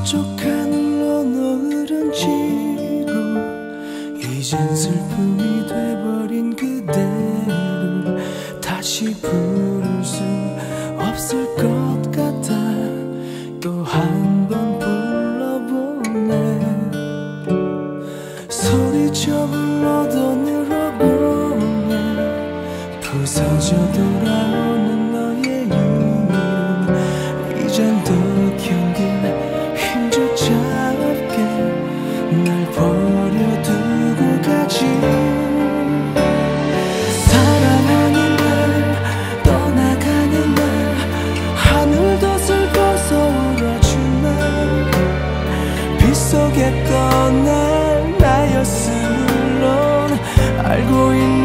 저쪽 하늘로 노을은 지고 이젠 슬픔이 돼버린 그대를 다시 부를 수 없을 것 같아. 또 한 번 불러보네. 소리쳐 불러도 늘어보네. 부서져 돌아오는 너의 이름 이젠 더 견딜 힘조차 없게 날 버려두고 가지. 사랑하는 날 떠나가는 날 하늘도 슬퍼서 울어주나. 빗속에 떠날 나였으면 물론 알고 있는